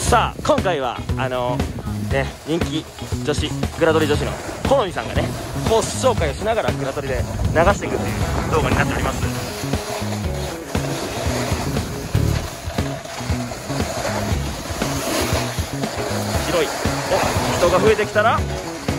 さあ今回は人気女子グラドリ女子の好みさんがねコース紹介をしながらグラドリで流していくという動画になっております。広い。人が増えてきたら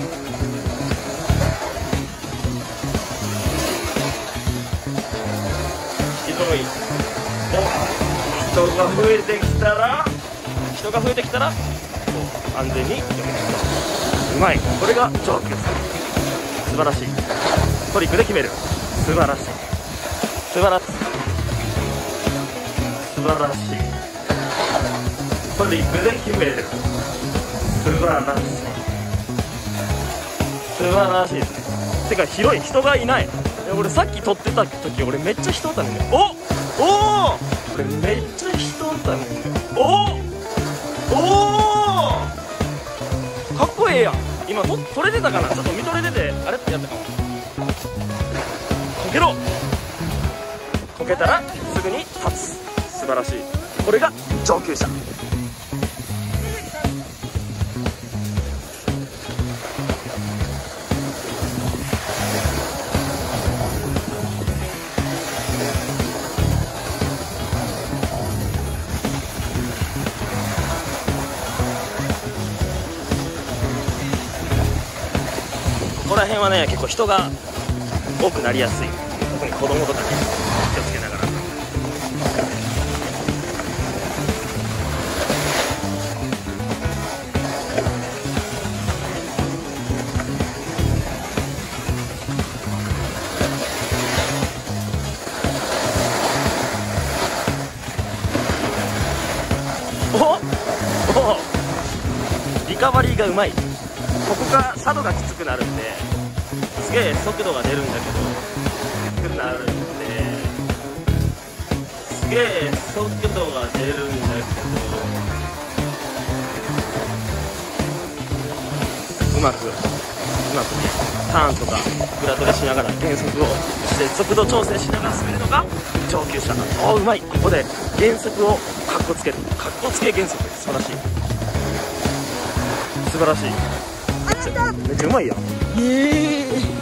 広い。人が増えてきたら安全に避けていくとうまい。これが上級さん、素晴らしい。トリックで決める、素晴らしい、素晴らしい、素晴らしい。トリックで決める、素晴らしい、素晴らしいですね。てか広い、人がいない。俺さっき撮ってた時俺めっちゃ人おったねんね。お俺めっちゃ人おったねんね。かっこええやん。今撮れてたかな、ちょっと見とれててあれってやったかも。こけろ。こけたらすぐに立つ、素晴らしい。これが上級者。ここら辺はね結構人が多くなりやすい。特に子供とかに気をつけながら。リカバリーがうまい。ここが斜度がきつくなるんで、すげえ速度が出るんだけどきつくなるんで、すげえ速度が出るんだけどうまくねターンとかグラドレしながら減速をして速度調整しながら滑るのが上級者。うまい。ここで減速をかっこつける、かっこつけ減速、素晴らしい、素晴らしい。めっちゃうまいやん。